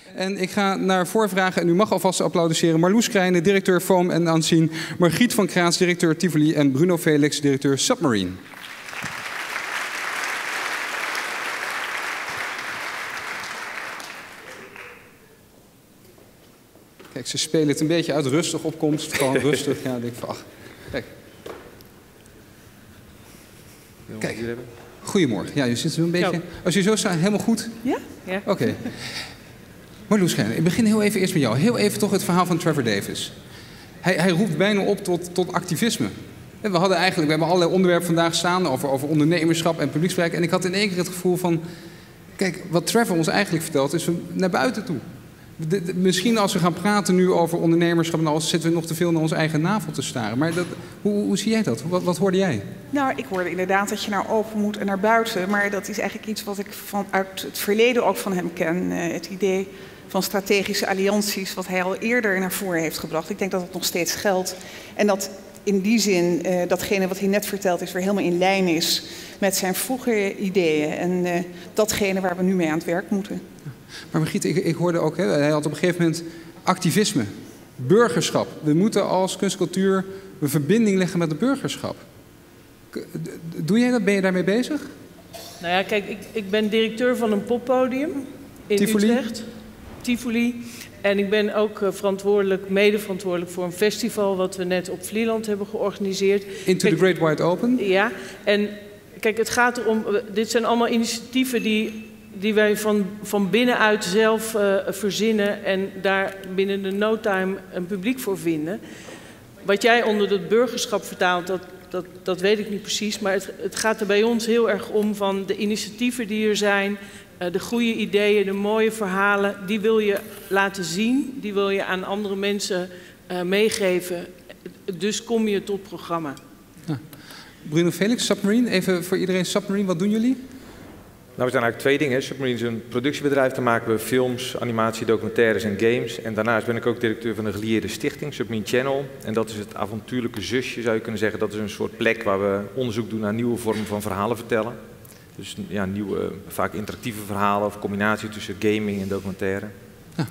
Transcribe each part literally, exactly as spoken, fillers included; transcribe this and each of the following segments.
En ik ga naar voorvragen en u mag alvast applaudisseren. Marloes Krijnen, directeur Foam en Unseen. Margriet van Kraats, directeur Tivoli. En Bruno Felix, directeur Submarine. Kijk, ze spelen het een beetje uit. Rustig opkomst. Gewoon rustig. Ja, ik denk van, ach, kijk. Kijk. Goedemorgen. Ja, je zit er een beetje... Zo. Als je zo staat, helemaal goed? Ja? Ja. Oké. Okay. Marloes Krijnen, ik begin heel even eerst met jou. Heel even toch het verhaal van Trevor Davis. Hij, hij roept bijna op tot, tot activisme. En we hadden eigenlijk, we hebben allerlei onderwerpen vandaag staan over, over ondernemerschap en publieksbereik. En ik had in één keer het gevoel van, kijk, wat Trevor ons eigenlijk vertelt is naar buiten toe. De, de, misschien als we gaan praten nu over ondernemerschap en alles, zitten we nog te veel naar onze eigen navel te staren. Maar dat, hoe, hoe zie jij dat? Wat, wat hoorde jij? Nou, ik hoorde inderdaad dat je naar open moet en naar buiten. Maar dat is eigenlijk iets wat ik vanuit het verleden ook van hem ken. Uh, het idee van strategische allianties, wat hij al eerder naar voren heeft gebracht. Ik denk dat het nog steeds geldt. En dat in die zin, uh, datgene wat hij net verteld is, weer helemaal in lijn is met zijn vroegere ideeën. En uh, datgene waar we nu mee aan het werk moeten. Maar Margriet, ik, ik hoorde ook, hè, hij had op een gegeven moment activisme, burgerschap. We moeten als kunstcultuur een verbinding leggen met het burgerschap. Doe jij dat? Ben je daarmee bezig? Nou ja, kijk, ik, ik ben directeur van een poppodium in Tivoli? Utrecht. Tivoli. En ik ben ook uh, verantwoordelijk, mede verantwoordelijk voor een festival wat we net op Vlieland hebben georganiseerd. Into kijk, the Great Wide Open? Ja, en kijk, het gaat erom, uh, dit zijn allemaal initiatieven die... die wij van, van binnenuit zelf uh, verzinnen en daar binnen de no time een publiek voor vinden. Wat jij onder het burgerschap vertaalt, dat, dat, dat weet ik niet precies. Maar het, het gaat er bij ons heel erg om van de initiatieven die er zijn, uh, de goede ideeën, de mooie verhalen. Die wil je laten zien, die wil je aan andere mensen uh, meegeven. Dus kom je tot programma. Ja. Bruno Felix, Submarine. Even voor iedereen, Submarine, wat doen jullie? Nou, we zijn eigenlijk twee dingen. Submarine is een productiebedrijf. Daar maken we films, animatie, documentaires en games. En daarnaast ben ik ook directeur van een gelieerde stichting, Submarine Channel. En dat is het avontuurlijke zusje, zou je kunnen zeggen. Dat is een soort plek waar we onderzoek doen naar nieuwe vormen van verhalen vertellen. Dus ja, nieuwe, vaak interactieve verhalen of combinatie tussen gaming en documentaire. Ja.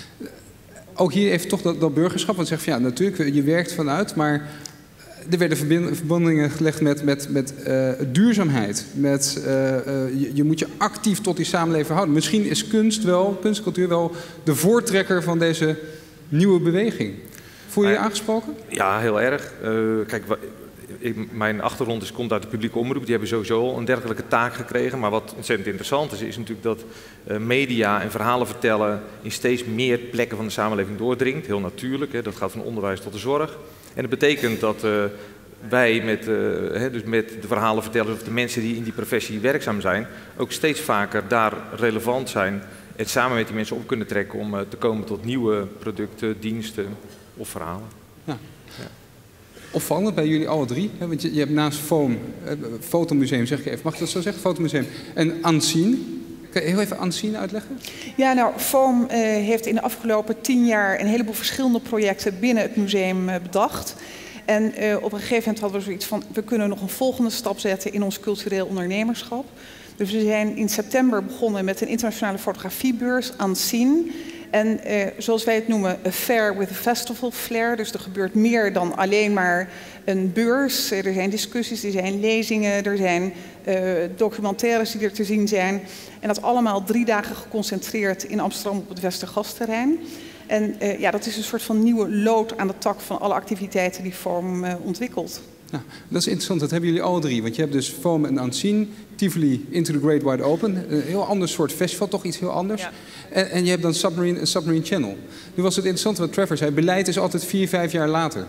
Ook hier even toch dat, dat burgerschap. Want zeg van ja, natuurlijk, je werkt vanuit, maar... Er werden verbindingen gelegd met, met, met uh, duurzaamheid. Met, uh, uh, je, je moet je actief tot die samenleving houden. Misschien is kunst wel, kunstcultuur wel de voortrekker van deze nieuwe beweging. Voel je je aangesproken? Ja, heel erg. Uh, kijk, ik, mijn achtergrond is, komt uit de publieke omroep. Die hebben sowieso al een dergelijke taak gekregen. Maar wat ontzettend interessant is, is natuurlijk dat uh, media en verhalen vertellen in steeds meer plekken van de samenleving doordringt. Heel natuurlijk, hè. Dat gaat van onderwijs tot de zorg. En dat betekent dat uh, wij met, uh, hè, dus met de verhalenvertellers of de mensen die in die professie werkzaam zijn, ook steeds vaker daar relevant zijn en samen met die mensen op kunnen trekken om uh, te komen tot nieuwe producten, diensten of verhalen. Ja. Ja. Opvallend bij jullie alle drie, hè, want je, je hebt naast Foam, uh, Fotomuseum zeg ik even, mag ik dat zo zeggen, Fotomuseum, en Unseen. Kan je heel even Unseen uitleggen? Ja, nou, Foam uh, heeft in de afgelopen tien jaar een heleboel verschillende projecten binnen het museum uh, bedacht. En uh, op een gegeven moment hadden we zoiets van, we kunnen nog een volgende stap zetten in ons cultureel ondernemerschap. Dus we zijn in september begonnen met een internationale fotografiebeurs, Unseen. En uh, zoals wij het noemen, a fair with a festival flair. Dus er gebeurt meer dan alleen maar een beurs. Er zijn discussies, er zijn lezingen, er zijn uh, documentaires die er te zien zijn. En dat allemaal drie dagen geconcentreerd in Amsterdam op het Westergasterrein. En uh, ja, dat is een soort van nieuwe lood aan de tak van alle activiteiten die Foam uh, ontwikkelt. Nou, dat is interessant, dat hebben jullie alle drie. Want je hebt dus Foam en Unseen, Tivoli, Into the Great Wide Open. Een heel ander soort festival, toch iets heel anders. Ja. En, en je hebt dan Submarine en Submarine Channel. Nu was het interessant wat Trevor zei, beleid is altijd vier, vijf jaar later.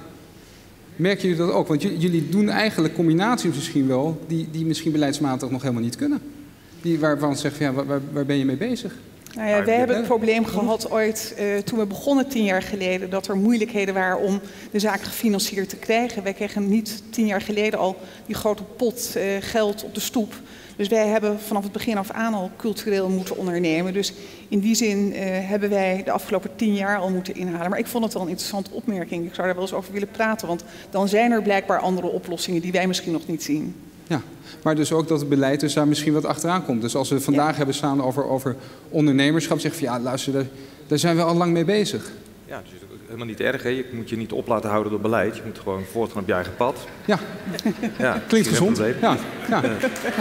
Merken jullie dat ook? Want jullie doen eigenlijk combinaties misschien wel, die, die misschien beleidsmatig nog helemaal niet kunnen. Die waarvan ze zeggen, ja, waar, waar ben je mee bezig? Nou ja, wij hebben het probleem gehad ooit, uh, toen we begonnen tien jaar geleden, dat er moeilijkheden waren om de zaak gefinancierd te krijgen. Wij kregen niet tien jaar geleden al die grote pot uh, geld op de stoep. Dus wij hebben vanaf het begin af aan al cultureel moeten ondernemen. Dus in die zin uh, hebben wij de afgelopen tien jaar al moeten inhalen. Maar ik vond het wel een interessante opmerking. Ik zou daar wel eens over willen praten, want dan zijn er blijkbaar andere oplossingen die wij misschien nog niet zien. Ja, maar dus ook dat het beleid dus daar misschien wat achteraan komt. Dus als we vandaag ja. hebben staan over, over ondernemerschap, zeggen van ja, luister, daar, daar zijn we al lang mee bezig. Ja, dus helemaal niet erg. Hè? Je moet je niet op laten houden door beleid. Je moet gewoon voortgaan op je eigen pad. Ja, ja klinkt gezond. Ja. Ja. Ja. Ja.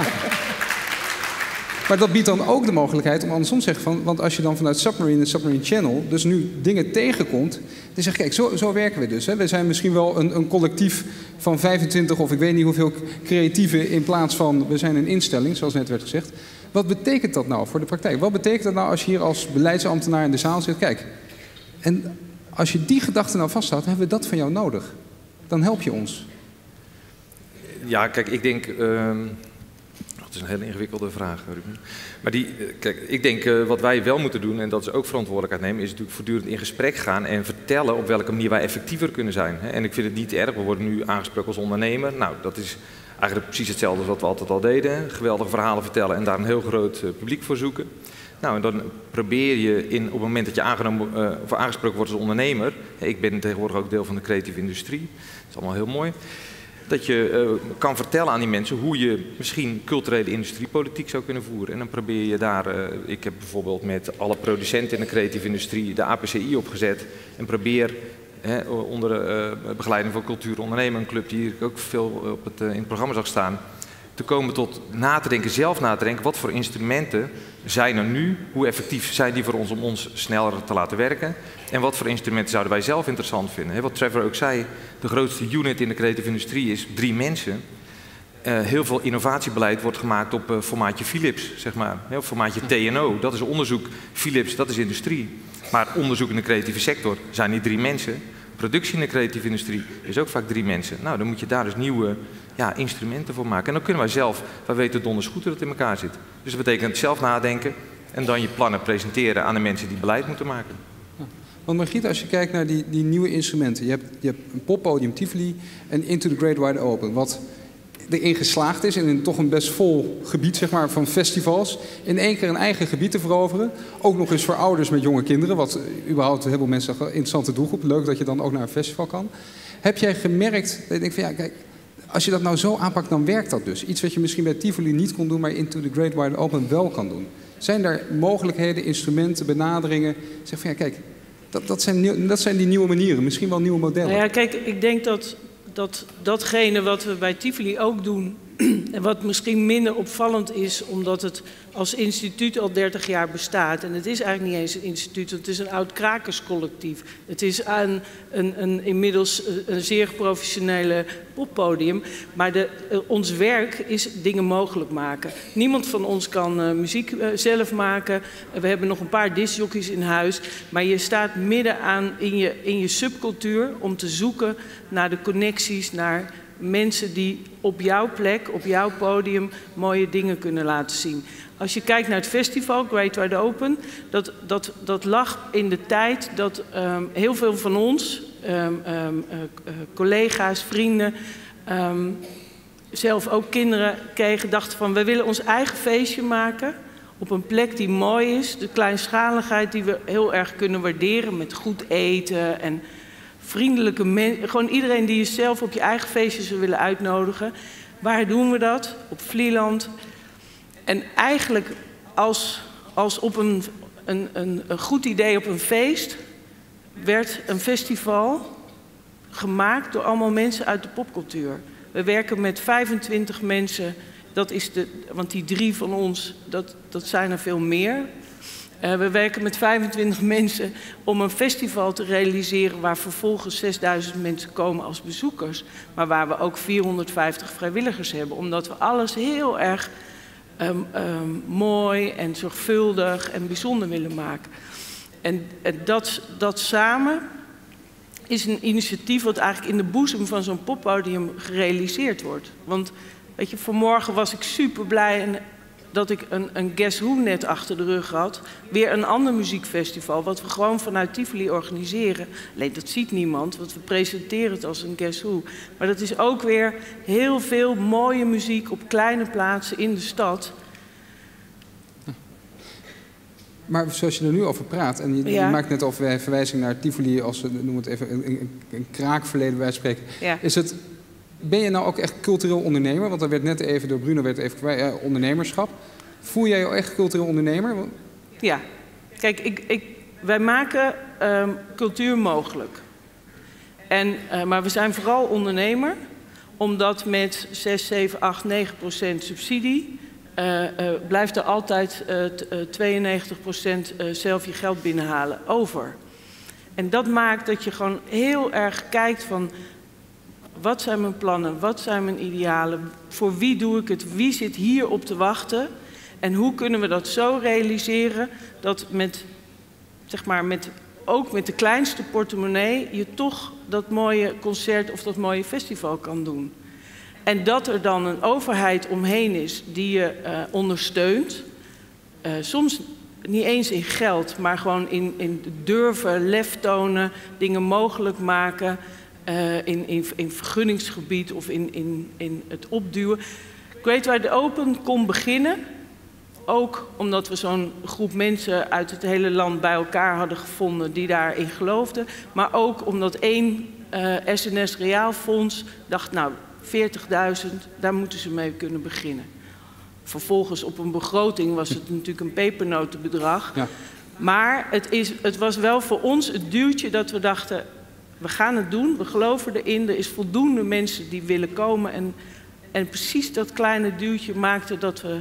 Maar dat biedt dan ook de mogelijkheid om andersom te zeggen van, want als je dan vanuit Submarine en Submarine Channel dus nu dingen tegenkomt, dan zeg je, kijk, zo, zo werken we dus. Hè. We zijn misschien wel een, een collectief van vijfentwintig of ik weet niet hoeveel creatieven in plaats van, we zijn een instelling, zoals net werd gezegd. Wat betekent dat nou voor de praktijk? Wat betekent dat nou als je hier als beleidsambtenaar in de zaal zit? Kijk, en als je die gedachte nou vasthoudt, hebben we dat van jou nodig. Dan help je ons. Ja, kijk, ik denk... Uh... Dat is een hele ingewikkelde vraag, Ruben. Maar die, kijk, ik denk uh, wat wij wel moeten doen, en dat is ook verantwoordelijkheid nemen, is natuurlijk voortdurend in gesprek gaan en vertellen op welke manier wij effectiever kunnen zijn. En ik vind het niet erg, we worden nu aangesproken als ondernemer. Nou, dat is eigenlijk precies hetzelfde als wat we altijd al deden. Geweldige verhalen vertellen en daar een heel groot uh, publiek voor zoeken. Nou, en dan probeer je in, op het moment dat je aangenomen, uh, of aangesproken wordt als ondernemer, ik ben tegenwoordig ook deel van de creatieve industrie, dat is allemaal heel mooi, dat je uh, kan vertellen aan die mensen hoe je misschien culturele industriepolitiek zou kunnen voeren. En dan probeer je daar, uh, ik heb bijvoorbeeld met alle producenten in de creatieve industrie de A P C I opgezet. En probeer hè, onder de uh, begeleiding van Cultuur Ondernemen, een club die ik ook veel op het, uh, in het programma zag staan, te komen tot na te denken, zelf na te denken, wat voor instrumenten zijn er nu, hoe effectief zijn die voor ons om ons sneller te laten werken en wat voor instrumenten zouden wij zelf interessant vinden. He, wat Trevor ook zei, de grootste unit in de creatieve industrie is drie mensen. Uh, heel veel innovatiebeleid wordt gemaakt op uh, formaatje Philips, zeg maar, he, op formaatje T en O, dat is onderzoek, Philips, dat is industrie. Maar onderzoek in de creatieve sector zijn niet drie mensen. Productie in de creatieve industrie is ook vaak drie mensen. Nou, dan moet je daar dus nieuwe ja, instrumenten voor maken. En dan kunnen wij zelf, wij weten donders goed hoe dat in elkaar zit. Dus dat betekent zelf nadenken en dan je plannen presenteren aan de mensen die beleid moeten maken. Ja. Want Margriet, als je kijkt naar die, die nieuwe instrumenten. Je hebt, je hebt een poppodium Tivoli en Into the Great Wide Open. Wat erin geslaagd is in een toch een best vol gebied zeg maar, van festivals. In één keer een eigen gebied te veroveren. Ook nog eens voor ouders met jonge kinderen. Wat überhaupt heel veel mensen zeggen, interessante doelgroep. Leuk dat je dan ook naar een festival kan. Heb jij gemerkt, dat je denkt van ja, kijk, als je dat nou zo aanpakt, dan werkt dat dus. Iets wat je misschien bij Tivoli niet kon doen, maar Into the Great Wide Open wel kan doen. Zijn er mogelijkheden, instrumenten, benaderingen? Zeg van ja, kijk, dat, dat, zijn, dat zijn die nieuwe manieren. Misschien wel nieuwe modellen. Nou ja, kijk, ik denk dat, dat datgene wat we bij Tivoli ook doen, en wat misschien minder opvallend is, omdat het als instituut al dertig jaar bestaat. En het is eigenlijk niet eens een instituut, het is een oud krakerscollectief. Het is een, een, een inmiddels een zeer professionele poppodium. Maar de, uh, ons werk is dingen mogelijk maken. Niemand van ons kan uh, muziek uh, zelf maken. Uh, we hebben nog een paar discjockeys in huis. Maar je staat midden aan in je, in je subcultuur om te zoeken naar de connecties, naar mensen die op jouw plek, op jouw podium, mooie dingen kunnen laten zien. Als je kijkt naar het festival, Great Wide Open, dat, dat, dat lag in de tijd dat um, heel veel van ons, um, um, uh, uh, collega's, vrienden, um, zelf ook kinderen kregen, dachten van, we willen ons eigen feestje maken op een plek die mooi is. De kleinschaligheid die we heel erg kunnen waarderen met goed eten en vriendelijke mensen, gewoon iedereen die je zelf op je eigen feestje zou willen uitnodigen. Waar doen we dat? Op Vlieland. En eigenlijk als, als op een, een, een, een goed idee op een feest werd een festival gemaakt door allemaal mensen uit de popcultuur. We werken met vijfentwintig mensen, dat is de, want die drie van ons, dat, dat zijn er veel meer. Uh, we werken met vijfentwintig mensen om een festival te realiseren waar vervolgens zesduizend mensen komen als bezoekers. Maar waar we ook vierhonderdvijftig vrijwilligers hebben. Omdat we alles heel erg um, um, mooi en zorgvuldig en bijzonder willen maken. En, en dat, dat samen is een initiatief wat eigenlijk in de boezem van zo'n poppodium gerealiseerd wordt. Want weet je, vanmorgen was ik super blij en dat ik een, een Guess Who net achter de rug had. Weer een ander muziekfestival, wat we gewoon vanuit Tivoli organiseren. Alleen dat ziet niemand, want we presenteren het als een Guess Who. Maar dat is ook weer heel veel mooie muziek op kleine plaatsen in de stad. Maar zoals je er nu over praat, en je, ja. je maakt net al verwijzing naar Tivoli als, noem het even, een, een, een kraakverleden bij spreken. Ja. Is het Ben je nou ook echt cultureel ondernemer? Want dat werd net even door Bruno werd even kwijt, eh, ondernemerschap. Voel jij je echt cultureel ondernemer? Ja. Kijk, ik, ik, wij maken um, cultuur mogelijk. En, uh, maar we zijn vooral ondernemer, omdat met zes, zeven, acht, negen procent subsidie uh, uh, blijft er altijd uh, t, uh, tweeënnegentig procent uh, zelf je geld binnenhalen over. En dat maakt dat je gewoon heel erg kijkt van, wat zijn mijn plannen, wat zijn mijn idealen, voor wie doe ik het, wie zit hier op te wachten en hoe kunnen we dat zo realiseren dat met, zeg maar, met, ook met de kleinste portemonnee je toch dat mooie concert of dat mooie festival kan doen. En dat er dan een overheid omheen is die je uh, ondersteunt, uh, soms niet eens in geld, maar gewoon in, in durven, lef tonen, dingen mogelijk maken, uh, in, in, in vergunningsgebied of in, in, in het opduwen. Great Wide Open kon beginnen, ook omdat we zo'n groep mensen uit het hele land bij elkaar hadden gevonden die daarin geloofden, maar ook omdat één uh, S N S Reaalfonds dacht, nou, veertigduizend, daar moeten ze mee kunnen beginnen. Vervolgens op een begroting was het natuurlijk een pepernotenbedrag. Ja. Maar het, is, het was wel voor ons het duwtje dat we dachten, we gaan het doen, we geloven erin, er is voldoende mensen die willen komen. En, en precies dat kleine duwtje maakte dat we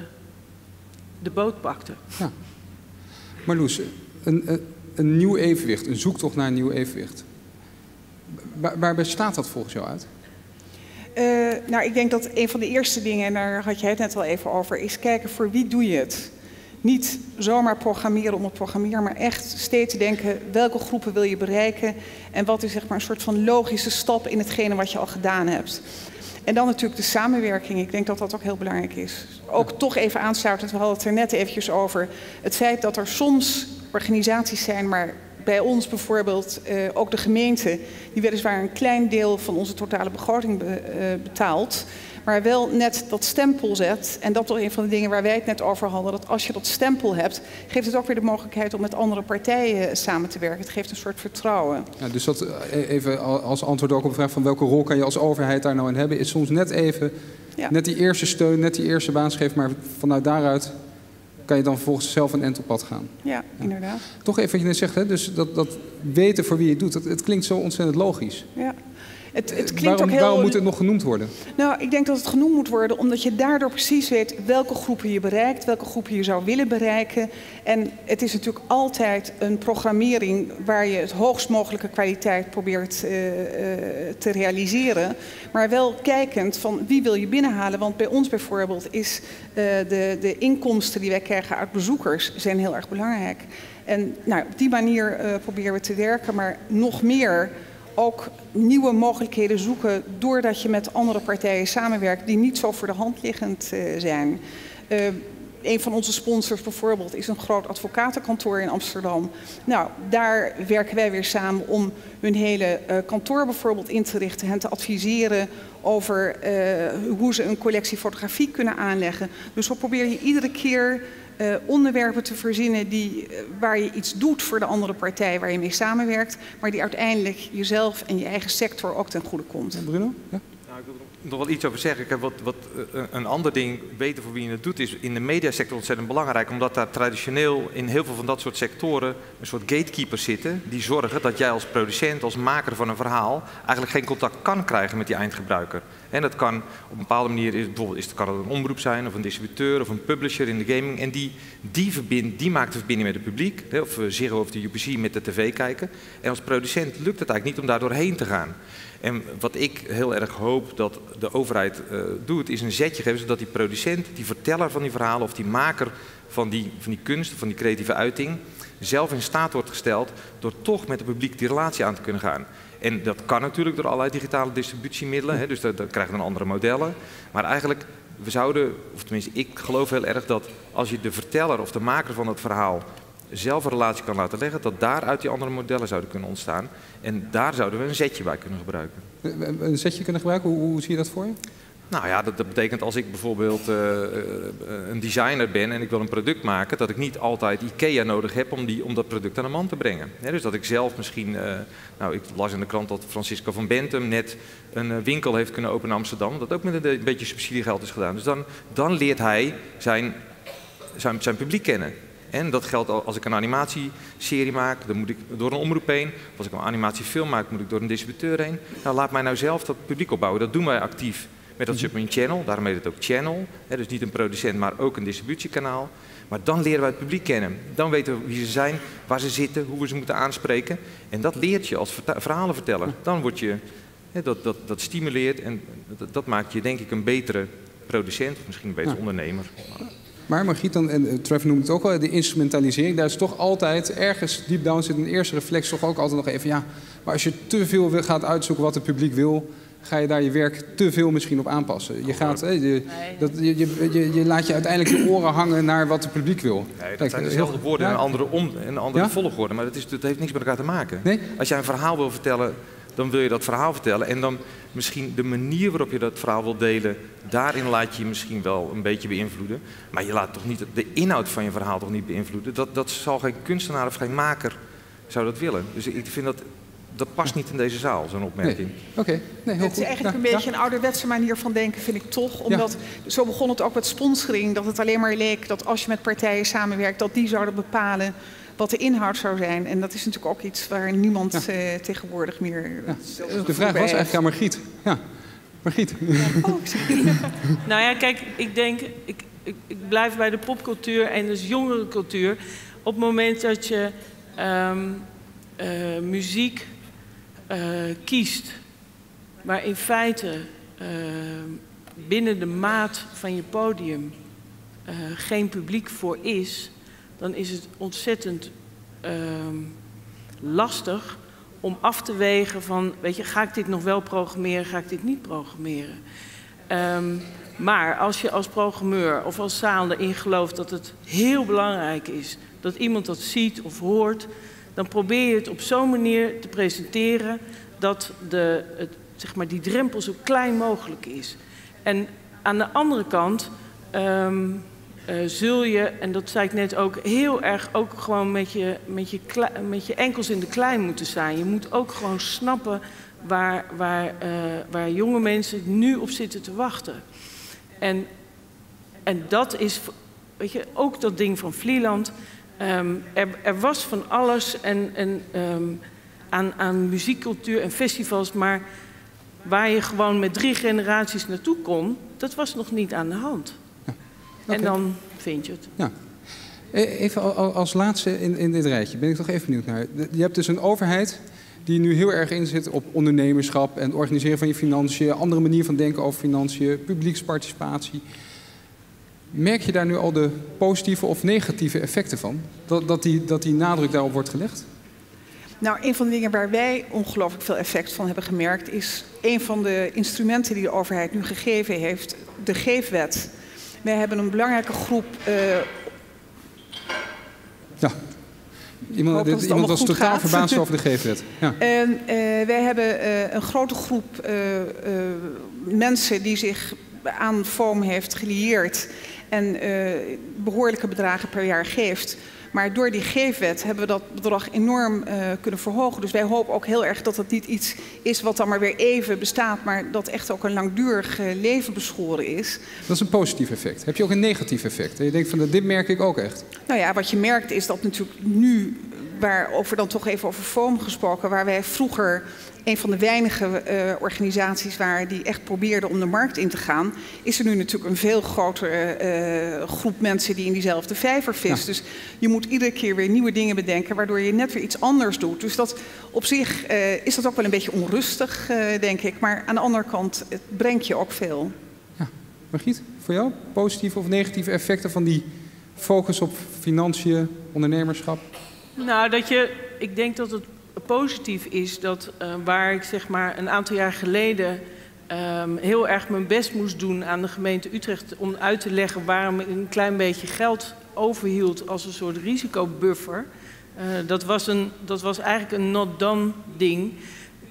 de boot pakten. Ja. Marloes, een, een, een nieuw evenwicht, een zoektocht naar een nieuw evenwicht. Waar, waar bestaat dat volgens jou uit? Uh, nou, ik denk dat een van de eerste dingen, en daar had jij het net al even over, is kijken voor wie doe je het. Niet zomaar programmeren om het programmeren, maar echt steeds denken welke groepen wil je bereiken en wat is zeg maar een soort van logische stap in hetgene wat je al gedaan hebt. En dan natuurlijk de samenwerking. Ik denk dat dat ook heel belangrijk is. Ook ja. Toch even aansluitend, we hadden het er net eventjes over. Het feit dat er soms organisaties zijn, maar bij ons bijvoorbeeld uh, ook de gemeente, die weliswaar een klein deel van onze totale begroting be, uh, betaalt, maar wel net dat stempel zet. En dat is een van de dingen waar wij het net over hadden, dat als je dat stempel hebt, geeft het ook weer de mogelijkheid om met andere partijen samen te werken. Het geeft een soort vertrouwen. Ja, dus dat even als antwoord ook op de vraag van welke rol kan je als overheid daar nou in hebben, is soms net even, ja. net die eerste steun, net die eerste baansgeef, maar vanuit daaruit kan je dan vervolgens zelf een end op pad gaan. Ja, ja. Inderdaad. Toch even wat je net zegt, hè? Dus dat, dat weten voor wie je het doet, dat, het klinkt zo ontzettend logisch. Ja. Het, het klinkt waarom, ook heel... waarom moet het nog genoemd worden? Nou, ik denk dat het genoemd moet worden omdat je daardoor precies weet welke groepen je bereikt, welke groepen je zou willen bereiken. En het is natuurlijk altijd een programmering waar je het hoogst mogelijke kwaliteit probeert uh, uh, te realiseren. Maar wel kijkend van wie wil je binnenhalen. Want bij ons bijvoorbeeld is uh, de, de inkomsten die wij krijgen uit bezoekers zijn heel erg belangrijk. En nou, op die manier uh, proberen we te werken, maar nog meer ook nieuwe mogelijkheden zoeken doordat je met andere partijen samenwerkt die niet zo voor de hand liggend uh, zijn. Uh, een van onze sponsors bijvoorbeeld is een groot advocatenkantoor in Amsterdam. Nou, daar werken wij weer samen om hun hele uh, kantoor bijvoorbeeld in te richten, hen te adviseren over uh, hoe ze een collectie fotografie kunnen aanleggen. Dus zo probeer je iedere keer Uh, onderwerpen te verzinnen die, uh, waar je iets doet voor de andere partij waar je mee samenwerkt, maar die uiteindelijk jezelf en je eigen sector ook ten goede komt. En Bruno? Ja? Nou, ik wil er nog wel iets over zeggen. Ik heb wat, wat, uh, een ander ding, weten voor wie je het doet, is in de mediasector ontzettend belangrijk, omdat daar traditioneel in heel veel van dat soort sectoren een soort gatekeepers zitten, die zorgen dat jij als producent, als maker van een verhaal, eigenlijk geen contact kan krijgen met die eindgebruiker. En dat kan op een bepaalde manier, bijvoorbeeld is het, kan het een omroep zijn, of een distributeur, of een publisher in de gaming. En die, die, verbind, die maakt de verbinding met het publiek, hè, of Ziggo of de U P C met de tv kijken. En als producent lukt het eigenlijk niet om daar doorheen te gaan. En wat ik heel erg hoop dat de overheid uh, doet, is een zetje geven, zodat die producent, die verteller van die verhalen, of die maker van die, van die kunst, van die creatieve uiting, zelf in staat wordt gesteld door toch met het publiek die relatie aan te kunnen gaan. En dat kan natuurlijk door allerlei digitale distributiemiddelen, hè, dus dan krijgen we dan andere modellen. Maar eigenlijk, we zouden, of tenminste ik geloof heel erg dat als je de verteller of de maker van het verhaal zelf een relatie kan laten leggen, dat daaruit die andere modellen zouden kunnen ontstaan. En daar zouden we een zetje bij kunnen gebruiken. Een zetje kunnen gebruiken? Hoe, hoe zie je dat voor je? Nou ja, dat, dat betekent als ik bijvoorbeeld uh, een designer ben en ik wil een product maken, dat ik niet altijd IKEA nodig heb om, die, om dat product aan de man te brengen. He, dus dat ik zelf misschien, uh, nou ik las in de krant dat Francisco van Bentum net een uh, winkel heeft kunnen openen in Amsterdam, dat ook met een, een beetje subsidiegeld is gedaan. Dus dan, dan leert hij zijn, zijn, zijn publiek kennen. En dat geldt als ik een animatieserie maak, dan moet ik door een omroep heen. Of als ik een animatiefilm maak, moet ik door een distributeur heen. Nou, laat mij nou zelf dat publiek opbouwen. Dat doen wij actief met dat Submarine Channel. Daarom heet het ook Channel. Hè, dus niet een producent, maar ook een distributiekanaal. Maar dan leren wij het publiek kennen. Dan weten we wie ze zijn, waar ze zitten, hoe we ze moeten aanspreken. En dat leert je als verhalen vertellen. Dan word je, hè, dat, dat, dat stimuleert en dat, dat maakt je denk ik een betere producent. Of misschien een betere ja. ondernemer. Maar Margriet, dan, en Trevor noemt het ook al, de instrumentalisering, daar is toch altijd ergens deep down zit een eerste reflex toch ook altijd nog even, ja, maar als je te veel wil, gaat uitzoeken wat het publiek wil, ga je daar je werk te veel misschien op aanpassen. Je, gaat, hè, je, dat, je, je, je laat je uiteindelijk je oren hangen naar wat het publiek wil. Nee, dat Kijk, zijn dezelfde heel, woorden ja? in een andere, om, in een andere ja? volgorde, maar dat, is, dat heeft niks met elkaar te maken. Nee? Als jij een verhaal wil vertellen, dan wil je dat verhaal vertellen en dan misschien de manier waarop je dat verhaal wil delen, daarin laat je je misschien wel een beetje beïnvloeden. Maar je laat toch niet de inhoud van je verhaal toch niet beïnvloeden. Dat, dat zal geen kunstenaar of geen maker zou dat willen. Dus ik vind dat, dat past niet in deze zaal, zo'n opmerking. Nee. Oké. Okay. Nee, heel het is goed. eigenlijk ja. een beetje ja. een ouderwetse manier van denken, vind ik toch. Omdat, ja. zo begon het ook met sponsoring, dat het alleen maar leek dat als je met partijen samenwerkt, dat die zouden bepalen wat de inhoud zou zijn. En dat is natuurlijk ook iets waar niemand ja. uh, tegenwoordig meer... Ja. De vraag was eigenlijk aan Margriet. Ja. Margriet. Ja. Oh, nou ja, kijk, ik denk, ik, ik, ik blijf bij de popcultuur en dus jongerencultuur. Op het moment dat je um, uh, muziek uh, kiest, waar in feite uh, binnen de maat van je podium uh, geen publiek voor is, dan is het ontzettend uh, lastig om af te wegen van, weet je, ga ik dit nog wel programmeren, ga ik dit niet programmeren. Um, maar als je als programmeur of als zaal erin gelooft dat het heel belangrijk is dat iemand dat ziet of hoort, dan probeer je het op zo'n manier te presenteren dat de, het, zeg maar, die drempel zo klein mogelijk is. En aan de andere kant um, uh, zul je, en dat zei ik net ook, heel erg ook gewoon met je, met je, met je enkels in de klei moeten zijn. Je moet ook gewoon snappen waar, waar, uh, waar jonge mensen nu op zitten te wachten. En, en dat is, weet je, ook dat ding van Vlieland. Um, er, er was van alles en, en, um, aan, aan muziekcultuur en festivals, maar waar je gewoon met drie generaties naartoe kon, dat was nog niet aan de hand. Ja. Okay. En dan vind je het. Ja. Even als laatste in, in dit rijtje, ben ik toch even benieuwd naar. Je hebt dus een overheid die nu heel erg inzet op ondernemerschap en het organiseren van je financiën, andere manier van denken over financiën, publieksparticipatie. Merk je daar nu al de positieve of negatieve effecten van? Dat, dat, die, dat die nadruk daarop wordt gelegd? Nou, een van de dingen waar wij ongelooflijk veel effect van hebben gemerkt is een van de instrumenten die de overheid nu gegeven heeft, de Geefwet. Wij hebben een belangrijke groep... Uh, ja. Iemand, dit, iemand was totaal gaat. verbaasd over de Geefwet. Ja. En, uh, wij hebben uh, een grote groep uh, uh, mensen die zich aan Foam heeft gelieerd en uh, behoorlijke bedragen per jaar geeft. Maar door die Geefwet hebben we dat bedrag enorm uh, kunnen verhogen. Dus wij hopen ook heel erg dat het niet iets is wat dan maar weer even bestaat, maar dat echt ook een langdurig uh, leven beschoren is. Dat is een positief effect. Heb je ook een negatief effect? En je denkt van, dit merk ik ook echt. Nou ja, wat je merkt is dat natuurlijk nu, waarover dan toch even over Foam gesproken, waar wij vroeger een van de weinige uh, organisaties waren die echt probeerden om de markt in te gaan, is er nu natuurlijk een veel grotere uh, groep mensen die in diezelfde vijver vist. Ja. Dus je moet iedere keer weer nieuwe dingen bedenken, waardoor je net weer iets anders doet. Dus dat op zich uh, is dat ook wel een beetje onrustig, uh, denk ik. Maar aan de andere kant, het brengt je ook veel. Ja. Margriet, voor jou positieve of negatieve effecten van die focus op financiën, ondernemerschap? Nou, dat je, ik denk dat het positief is dat uh, waar ik zeg maar een aantal jaar geleden um, heel erg mijn best moest doen aan de gemeente Utrecht om uit te leggen waarom ik een klein beetje geld overhield als een soort risicobuffer. Uh, dat was, een, dat was eigenlijk een not done ding.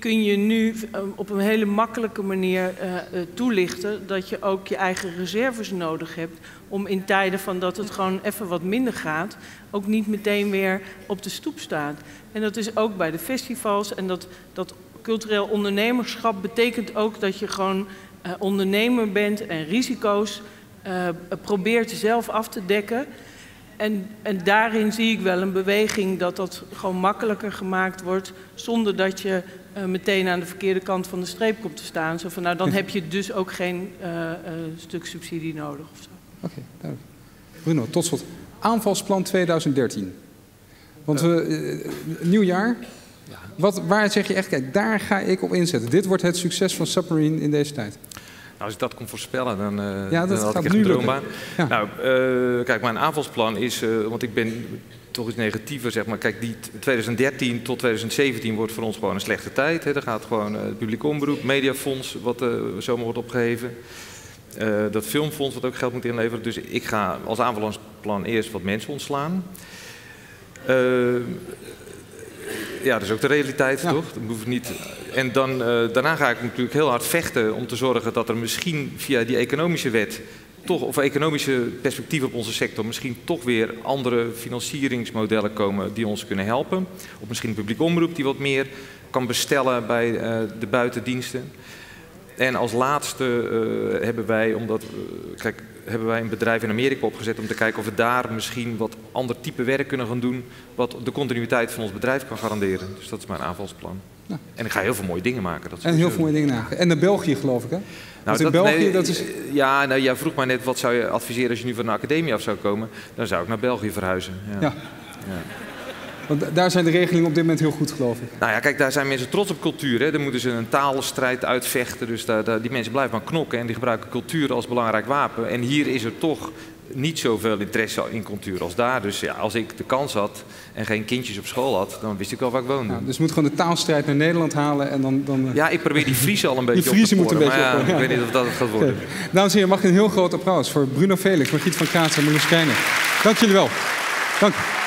kun je nu op een hele makkelijke manier uh, toelichten dat je ook je eigen reserves nodig hebt om in tijden van dat het gewoon even wat minder gaat, ook niet meteen weer op de stoep staat. En dat is ook bij de festivals en dat, dat cultureel ondernemerschap betekent ook dat je gewoon uh, ondernemer bent en risico's uh, probeert zelf af te dekken. En, en daarin zie ik wel een beweging dat dat gewoon makkelijker gemaakt wordt, zonder dat je uh, meteen aan de verkeerde kant van de streep komt te staan. Zo van, nou, dan heb je dus ook geen uh, uh, stuk subsidie nodig of zo. Oké, okay, duidelijk. Bruno, tot slot. Aanvalsplan tweeduizend dertien. Want we, uh, nieuw jaar. Ja. Wat, waar zeg je echt, kijk, daar ga ik op inzetten. Dit wordt het succes van Submarine in deze tijd. Nou, als ik dat kon voorspellen, dan, uh, ja, dat dan had gaat ik echt nu een droombaan. Ja. Nou, uh, kijk, mijn aanvalsplan is, uh, want ik ben toch iets negatiever, zeg maar. Kijk, die tweeduizend dertien tot tweeduizend zeventien wordt voor ons gewoon een slechte tijd. Hè. Er gaat gewoon uh, het publieke omroep, mediafonds, wat uh, zomaar wordt opgeheven. Uh, dat filmfonds wat ook geld moet inleveren. Dus ik ga als aanvalsplan eerst wat mensen ontslaan. Uh, Ja, dat is ook de realiteit, ja. Toch? Dat hoeft niet. En dan, uh, daarna ga ik natuurlijk heel hard vechten om te zorgen dat er misschien via die economische wet, toch, of economische perspectieven op onze sector, misschien toch weer andere financieringsmodellen komen die ons kunnen helpen. Of misschien een publieke omroep die wat meer kan bestellen bij uh, de buitendiensten. En als laatste uh, hebben wij, omdat, uh, kijk, hebben wij een bedrijf in Amerika opgezet om te kijken of we daar misschien wat ander type werk kunnen gaan doen, wat de continuïteit van ons bedrijf kan garanderen. Dus dat is mijn aanvalsplan. Ja. En ik ga heel veel mooie dingen maken. Dat en heel veel mooie dingen maken. En naar België, geloof ik, hè? Nou, in dat, België, nee, dat is... Ja, nou, jij vroeg mij net, wat zou je adviseren als je nu van de academie af zou komen? Dan zou ik naar België verhuizen. Ja. Ja. Ja. Want daar zijn de regelingen op dit moment heel goed, geloof ik. Nou ja, kijk, daar zijn mensen trots op cultuur. Hè. Daar moeten ze een taalstrijd uitvechten. Dus daar, daar, die mensen blijven maar knokken en die gebruiken cultuur als belangrijk wapen. En hier is er toch niet zoveel interesse in cultuur als daar. Dus ja, als ik de kans had en geen kindjes op school had, dan wist ik wel waar ik woonde. Ja, dus je moet gewoon de taalstrijd naar Nederland halen en dan... dan uh... Ja, ik probeer die Friese al een beetje die Friese op te moeten een maar beetje ja, op, ik weet niet of dat het gaat worden. Okay. Dames en heren, mag ik een heel groot applaus voor Bruno Felix, Margriet van Kaats en Marloes Krijnen. Dank jullie wel. Dank u.